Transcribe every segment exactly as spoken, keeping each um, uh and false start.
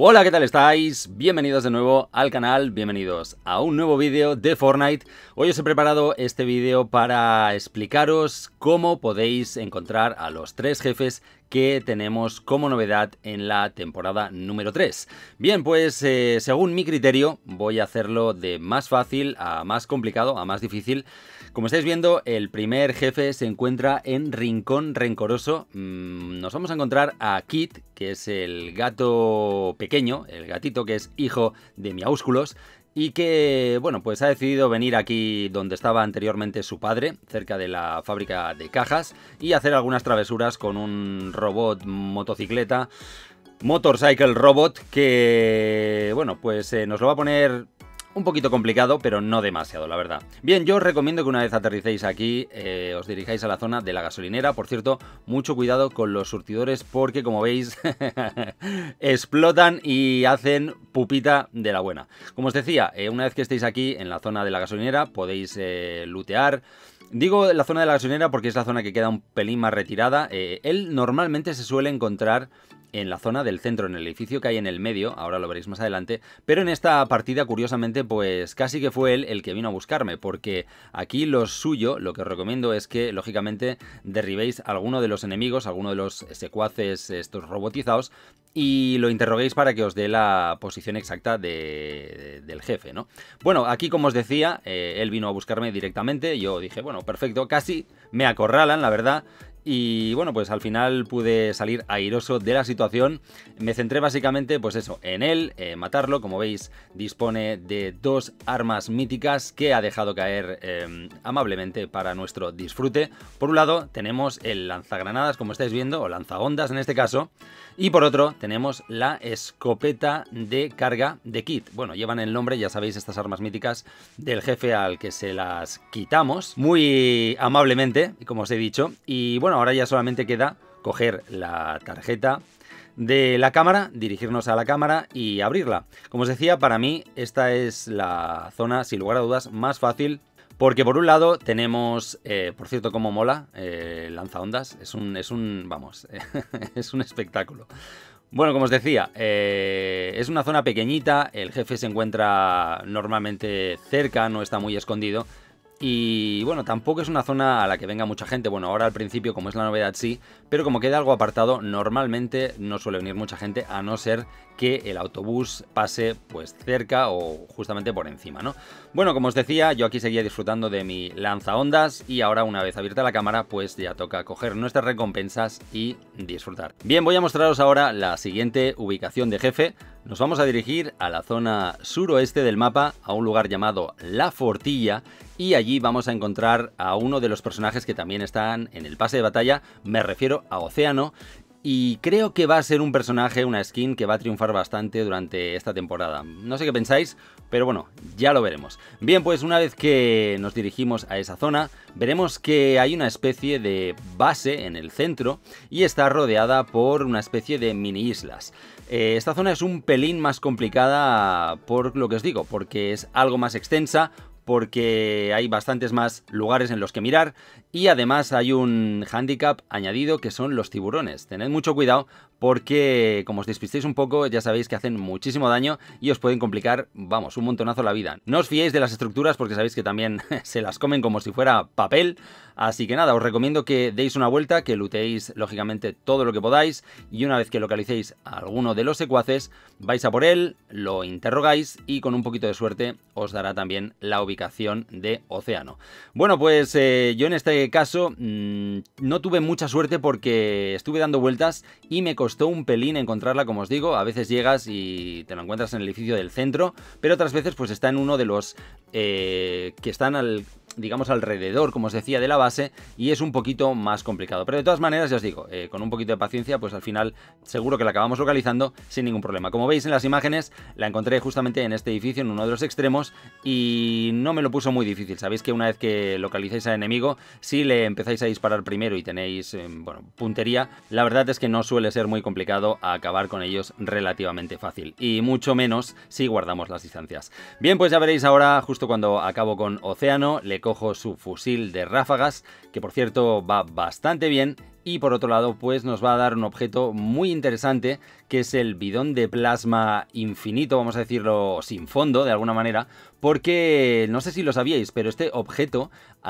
Hola, ¿qué tal estáis? Bienvenidos de nuevo al canal, bienvenidos a un nuevo vídeo de Fortnite. Hoy os he preparado este vídeo para explicaros cómo podéis encontrar a los tres jefes que tenemos como novedad en la temporada número tres. Bien, pues eh, según mi criterio voy a hacerlo de más fácil a más complicado, a más difícil. Como estáis viendo, el primer jefe se encuentra en Rincón Rencoroso. Mm, nos vamos a encontrar a Kit, que es el gato pequeño, el gatito que es hijo de Miaúsculos, y que, bueno, pues ha decidido venir aquí donde estaba anteriormente su padre, cerca de la fábrica de cajas, y hacer algunas travesuras con un robot motocicleta, Motorcycle Robot, que, bueno, pues eh, nos lo va a poner un poquito complicado, pero no demasiado, la verdad. Bien, yo os recomiendo que una vez aterricéis aquí, eh, os dirijáis a la zona de la gasolinera. Por cierto, mucho cuidado con los surtidores porque, como veis, explotan y hacen pupita de la buena. Como os decía, eh, una vez que estéis aquí en la zona de la gasolinera, podéis eh, lootear. Digo la zona de la gasolinera porque es la zona que queda un pelín más retirada. Eh, él normalmente se suele encontrar en la zona del centro, en el edificio que hay en el medio, ahora lo veréis más adelante, pero en esta partida, curiosamente, pues casi que fue él el que vino a buscarme, porque aquí lo suyo, lo que os recomiendo es que, lógicamente, derribéis a alguno de los enemigos, alguno de los secuaces estos robotizados, y lo interroguéis para que os dé la posición exacta de, de, del jefe, ¿no? Bueno, aquí, como os decía, eh, él vino a buscarme directamente, yo dije, bueno, perfecto, casi me acorralan, la verdad. Y bueno, pues al final pude salir airoso de la situación. Me centré básicamente, pues eso, en él, eh, matarlo. Como veis, dispone de dos armas míticas que ha dejado caer eh, amablemente para nuestro disfrute. Por un lado tenemos el lanzagranadas, como estáis viendo, o lanzaondas en este caso. Y por otro tenemos la escopeta de carga de Kit. Bueno, llevan el nombre, ya sabéis, estas armas míticas del jefe al que se las quitamos muy amablemente, como os he dicho. Y bueno, ahora ya solamente queda coger la tarjeta de la cámara, dirigirnos a la cámara y abrirla. Como os decía, para mí esta es la zona, sin lugar a dudas, más fácil. Porque por un lado tenemos, eh, por cierto, cómo mola eh, lanzaondas, es un, es un, vamos, es un espectáculo. Bueno, como os decía, eh, es una zona pequeñita, el jefe se encuentra normalmente cerca, no está muy escondido. Y bueno, tampoco es una zona a la que venga mucha gente. Bueno, ahora al principio, como es la novedad, sí, pero como queda algo apartado, normalmente no suele venir mucha gente, a no ser que el autobús pase pues cerca o justamente por encima, ¿no? Bueno, como os decía, yo aquí seguía disfrutando de mi lanzaondas y ahora, una vez abierta la cámara, pues ya toca coger nuestras recompensas y disfrutar. Bien, voy a mostraros ahora la siguiente ubicación de jefe. Nos vamos a dirigir a la zona suroeste del mapa, a un lugar llamado La Fortilla, y allí vamos a encontrar a uno de los personajes que también están en el pase de batalla, me refiero a Océano. Y creo que va a ser un personaje, una skin que va a triunfar bastante durante esta temporada. No sé qué pensáis, pero bueno, ya lo veremos. Bien, pues una vez que nos dirigimos a esa zona, veremos que hay una especie de base en el centro y está rodeada por una especie de mini islas. Eh, esta zona es un pelín más complicada por lo que os digo, porque es algo más extensa, porque hay bastantes más lugares en los que mirar y además hay un hándicap añadido que son los tiburones. Tened mucho cuidado porque, como os despistéis un poco, ya sabéis que hacen muchísimo daño y os pueden complicar, vamos, un montonazo la vida. No os fiéis de las estructuras porque sabéis que también se las comen como si fuera papel. Así que nada, os recomiendo que deis una vuelta, que looteéis lógicamente todo lo que podáis y una vez que localicéis a alguno de los secuaces, vais a por él, lo interrogáis y con un poquito de suerte os dará también la ubicación de Océano. Bueno, pues eh, yo en este caso mmm, no tuve mucha suerte porque estuve dando vueltas y me costó un pelín encontrarla, como os digo. A veces llegas y te lo encuentras en el edificio del centro, pero otras veces pues está en uno de los eh, que están al... digamos alrededor, como os decía, de la base, y es un poquito más complicado, pero de todas maneras ya os digo, eh, con un poquito de paciencia pues al final seguro que la acabamos localizando sin ningún problema. Como veis en las imágenes, la encontré justamente en este edificio, en uno de los extremos, y no me lo puso muy difícil. Sabéis que una vez que localicéis al enemigo, si le empezáis a disparar primero y tenéis eh, bueno, puntería, la verdad es que no suele ser muy complicado acabar con ellos relativamente fácil, y mucho menos si guardamos las distancias. Bien, pues ya veréis ahora, justo cuando acabo con Océano, le cojo su fusil de ráfagas, que por cierto va bastante bien. Y por otro lado, pues nos va a dar un objeto muy interesante, que es el bidón de plasma infinito, vamos a decirlo sin fondo de alguna manera, porque no sé si lo sabíais, pero este objeto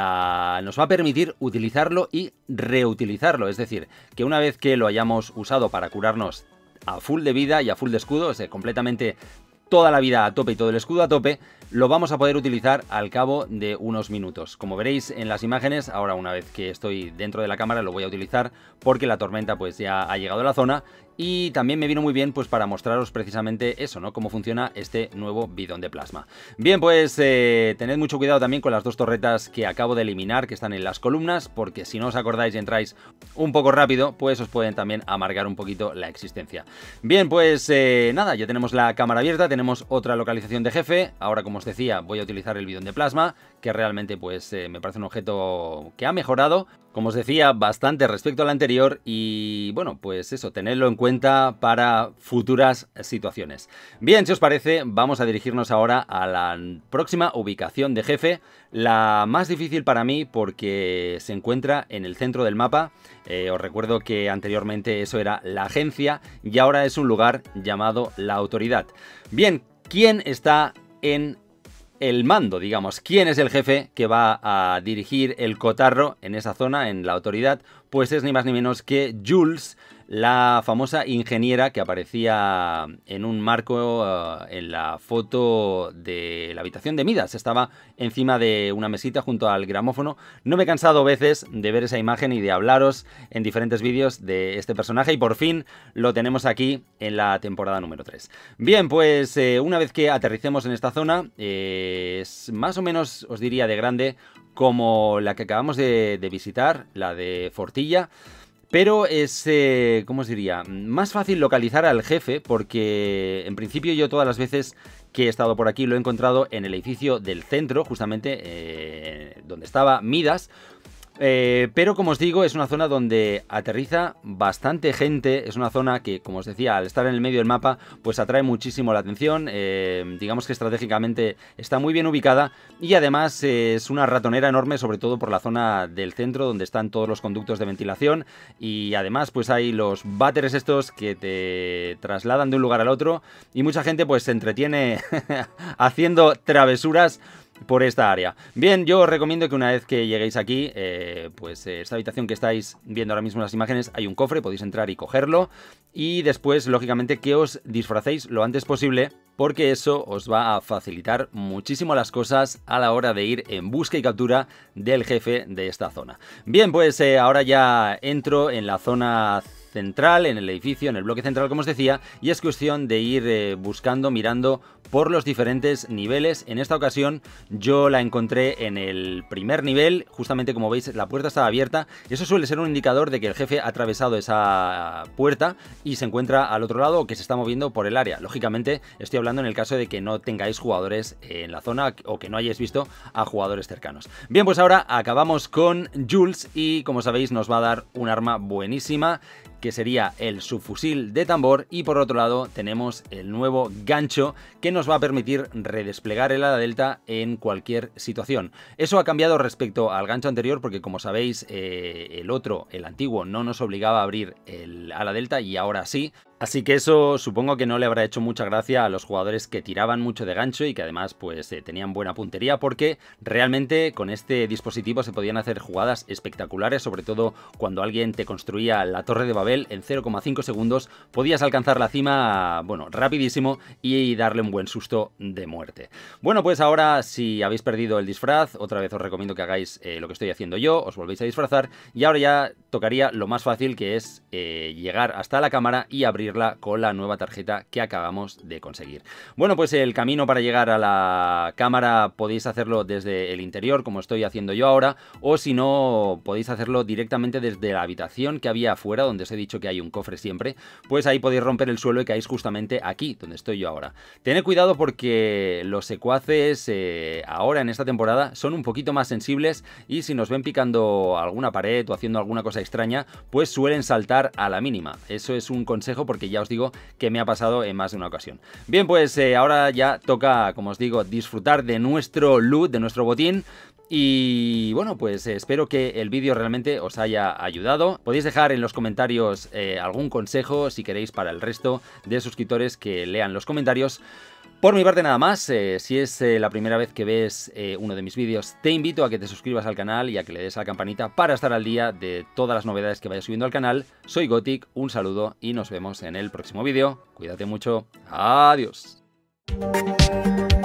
uh, nos va a permitir utilizarlo y reutilizarlo. Es decir, que una vez que lo hayamos usado para curarnos a full de vida y a full de escudo, o sea, completamente toda la vida a tope y todo el escudo a tope, lo vamos a poder utilizar al cabo de unos minutos. Como veréis en las imágenes, ahora una vez que estoy dentro de la cámara lo voy a utilizar porque la tormenta pues ya ha llegado a la zona. Y también me vino muy bien pues para mostraros precisamente eso, ¿no? Cómo funciona este nuevo bidón de plasma. Bien, pues eh, tened mucho cuidado también con las dos torretas que acabo de eliminar, que están en las columnas, porque si no os acordáis y entráis un poco rápido, pues os pueden también amargar un poquito la existencia. Bien, pues eh, nada, ya tenemos la cámara abierta, tenemos otra localización de jefe. Ahora, como os decía, voy a utilizar el bidón de plasma, que realmente pues eh, me parece un objeto que ha mejorado, como os decía, bastante respecto al anterior. Y bueno, pues eso, tenedlo en cuenta para futuras situaciones. Bien, si os parece, vamos a dirigirnos ahora a la próxima ubicación de jefe, la más difícil para mí porque se encuentra en el centro del mapa. Eh, os recuerdo que anteriormente eso era la agencia y ahora es un lugar llamado la autoridad. Bien, ¿quién está en el mando, digamos? ¿Quién es el jefe que va a dirigir el cotarro en esa zona, en la autoridad? Pues es ni más ni menos que Jules, la famosa ingeniera que aparecía en un marco uh, en la foto de la habitación de Midas. Estaba encima de una mesita junto al gramófono. No me he cansado veces de ver esa imagen y de hablaros en diferentes vídeos de este personaje, y por fin lo tenemos aquí en la temporada número tres. Bien, pues eh, una vez que aterricemos en esta zona, eh, es más o menos, os diría, de grande como la que acabamos de, de visitar, la de Fortilla. Pero es, eh, ¿cómo os diría? Más fácil localizar al jefe porque en principio yo todas las veces que he estado por aquí lo he encontrado en el edificio del centro, justamente eh, donde estaba Midas. Eh, pero como os digo, es una zona donde aterriza bastante gente. Es una zona que, como os decía, al estar en el medio del mapa, pues atrae muchísimo la atención. eh, Digamos que estratégicamente está muy bien ubicada. Y además eh, es una ratonera enorme, sobre todo por la zona del centro, donde están todos los conductos de ventilación. Y además pues hay los váteres estos que te trasladan de un lugar al otro. Y mucha gente pues se entretiene haciendo travesuras por esta área. Bien, yo os recomiendo que una vez que lleguéis aquí, eh, pues eh, esta habitación que estáis viendo ahora mismo en las imágenes, hay un cofre, podéis entrar y cogerlo. Y después, lógicamente, que os disfracéis lo antes posible, porque eso os va a facilitar muchísimo las cosas a la hora de ir en busca y captura del jefe de esta zona. Bien, pues eh, ahora ya entro en la zona central, en el edificio, en el bloque central, como os decía, y es cuestión de ir eh, buscando, mirando por los diferentes niveles. En esta ocasión yo la encontré en el primer nivel, justamente como veis la puerta estaba abierta. Eso suele ser un indicador de que el jefe ha atravesado esa puerta y se encuentra al otro lado o que se está moviendo por el área. Lógicamente estoy hablando en el caso de que no tengáis jugadores en la zona o que no hayáis visto a jugadores cercanos. Bien, pues ahora acabamos con Jules y como sabéis nos va a dar un arma buenísima, que sería el subfusil de tambor, y por otro lado tenemos el nuevo gancho que nos va a permitir redesplegar el ala delta en cualquier situación. Eso ha cambiado respecto al gancho anterior porque, como sabéis, eh, el otro, el antiguo, no nos obligaba a abrir el ala delta y ahora sí. Así que eso supongo que no le habrá hecho mucha gracia a los jugadores que tiraban mucho de gancho y que además pues eh, tenían buena puntería, porque realmente con este dispositivo se podían hacer jugadas espectaculares, sobre todo cuando alguien te construía la Torre de Babel en cero coma cinco segundos, podías alcanzar la cima, bueno, rapidísimo y darle un buen susto de muerte. Bueno, pues ahora si habéis perdido el disfraz, otra vez os recomiendo que hagáis eh, lo que estoy haciendo yo, os volvéis a disfrazar y ahora ya tocaría lo más fácil, que es eh, llegar hasta la cámara y abrir con la nueva tarjeta que acabamos de conseguir. Bueno, pues el camino para llegar a la cámara podéis hacerlo desde el interior, como estoy haciendo yo ahora, o si no, podéis hacerlo directamente desde la habitación que había afuera, donde os he dicho que hay un cofre siempre. Pues ahí podéis romper el suelo y caéis justamente aquí, donde estoy yo ahora. Tened cuidado porque los secuaces eh, ahora en esta temporada son un poquito más sensibles y si nos ven picando alguna pared o haciendo alguna cosa extraña, pues suelen saltar a la mínima. Eso es un consejo porque que ya os digo que me ha pasado en más de una ocasión. Bien, pues eh, ahora ya toca, como os digo, disfrutar de nuestro loot, de nuestro botín. Y bueno, pues espero que el vídeo realmente os haya ayudado. Podéis dejar en los comentarios eh, algún consejo si queréis para el resto de suscriptores que lean los comentarios. Por mi parte nada más, eh, si es eh, la primera vez que ves eh, uno de mis vídeos, te invito a que te suscribas al canal y a que le des a la campanita para estar al día de todas las novedades que vaya subiendo al canal. Soy Gothic, un saludo y nos vemos en el próximo vídeo. Cuídate mucho, adiós.